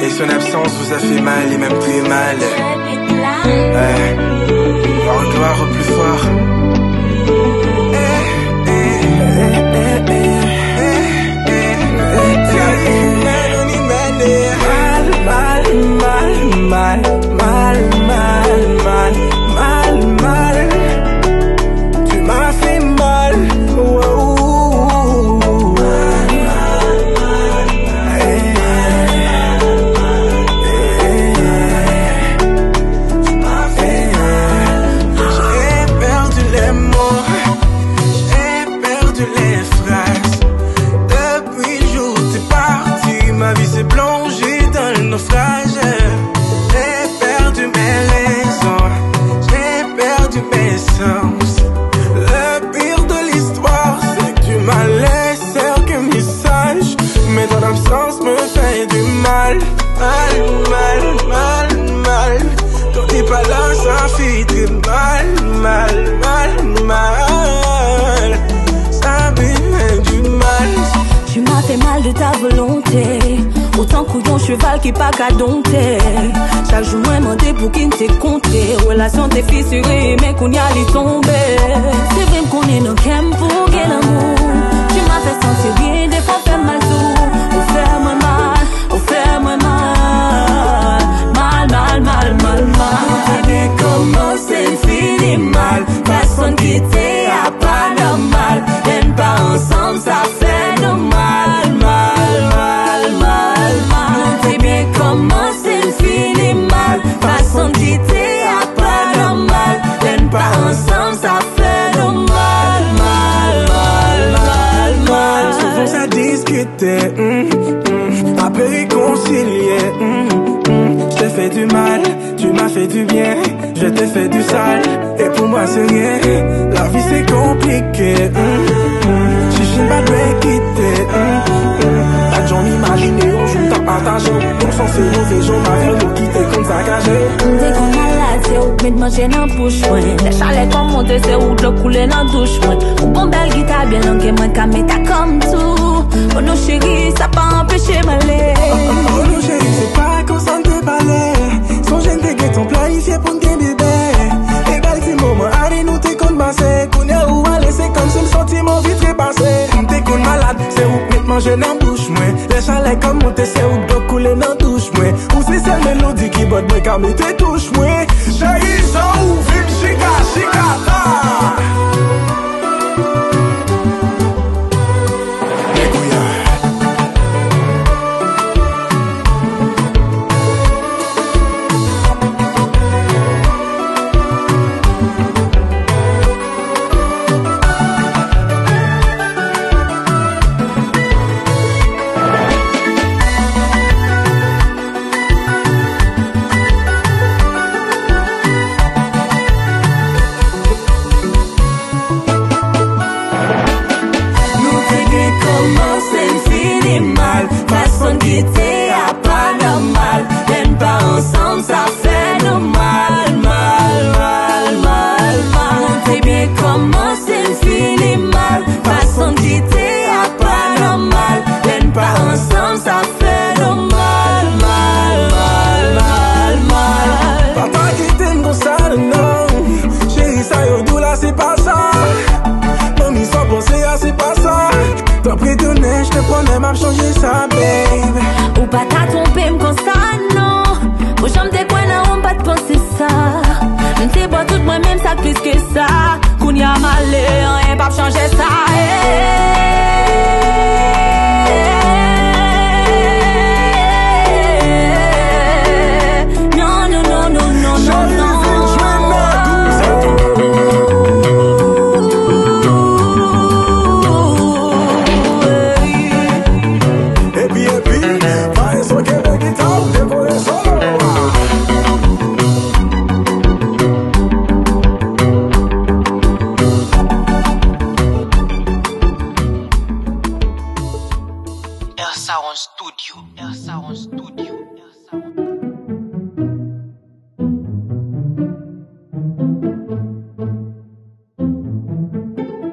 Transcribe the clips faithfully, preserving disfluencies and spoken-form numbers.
Et son absence vous a fait mal et même très mal. Ouais. Encore plus fort. Mal, mal, mal, mal, mal, mal, mal, mal. Tu m'as fait mal. Wow. Mal, mal, mal, hey. Tu m'as fait mal. J'ai perdu les mots, j'ai perdu les phrases. Depuis le jour où t'es parti, ma vie s'est plongée dans le naufrage. J'ai perdu mes raisons, j'ai perdu mes sens. Le pire de l'histoire, c'est que tu m'as laissé aucun message. Mais ton absence me fait du mal. Mal, mal, mal, mal. Quand t'es pas là, ça fait très mal. Mal, mal, mal. Ça me fait du mal. Tu m'as fait mal de ta volonté. Autant couillon cheval qui pas qu'à dompter. Chaque jour moi demandé pour qui t'es compté. Relation t'es fissurée mais qu'on y a les tomber. C'est vrai qu'on est dans qu'aime pour quel amour. Tu m'as fait sentir bien des fois faire mal tout. Ou faire moi mal, ou faire moi mal. Mal, mal, mal, mal, mal. T'as vu comment c'est fini mal. Personne qui t'est à pas normal. Y'en pas ensemble ça fait de mal. Façon de quitter à pas normal. L'aime pas ensemble ça fait de mal. Mal, mal, mal, mal. Souvent ça discutait, mm, mm, après réconcilier, mm, mm. Je t'ai fait du mal, tu m'as fait du bien. Je t'ai fait du sale, et pour moi c'est rien. La vie c'est compliqué, mm, mm. Si je ne pas de quitter, mm, mm. T'as déjà imaginé un jour t'as partagé. On s'en fait mauvais jour, ma vie nous quitter comme ça cagé. Dès qu'on malade, c'est où mais de manger dans la bouche, ouais. Les chalets comme monter, c'est où de couler dans la douche, ouais. Ou bon belle guitare bien longue, moi qu'à mettre comme tout. Oh non chérie, ça pas empêché m'aller. Oh non chérie, c'est pas comme ça on te parlait. Son jeune te guette, on planifié pour un bébé. Et belle si moment, allez nous t'es qu'on massé. Qu'on est où aller, c'est comme si le sentiment vite repassé. T'es qu'on malade, c'est où mettre manger dans la bouche, moi. Les chalets comme monter, c'est où de couler dans la douche, moi. Ou c'est celle mélodie qui botte, moi qu'à mettre touche, moi. Chérie, ça où vim chica, chica, ta. Façon de quitter à pas normal. L'aime pas ensemble ça fait de mal. Mal, mal, mal, mal. T'es bien comment c'est fini mal. Façon de quitter à pas normal. L'aime pas ensemble ça fait de mal. Mal, mal, mal, mal. Papa qui t'aime comme ça, non. Chérie, ça y est, d'où là c'est pas ça. Mamie sans penser à c'est pas ça. T'as pris de neige, je te prenais, m'a changé ça, babe. Ou pas t'as trompé, m'con ça, non. Ou j'en me décoin, on pas te penser ça. M'te bois tout moi-même, ça plus que ça. Qu'on y a malé, rien pas changer ça, non, non, non, non, non, non, non. Studio, Air Sound Studio, Air Sound.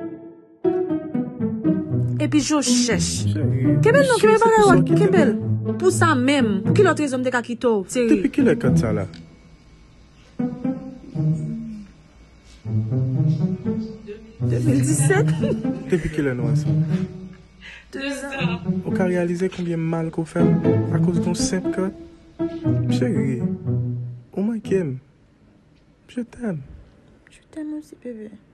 Et puis je cherche. Quel bel nom, quel bel bagage, quel bel. pour ça même. Pour qui l'autre raison de quitté, Thierry? Depuis qu'il est comme ça là? deux mille dix-sept. Depuis qu'il est noir ça? Deux ans. On a réalisé combien de mal qu'on fait à cause d'un simple code. Chérie, au moins qu'aime. Je t'aime. Je t'aime aussi, bébé.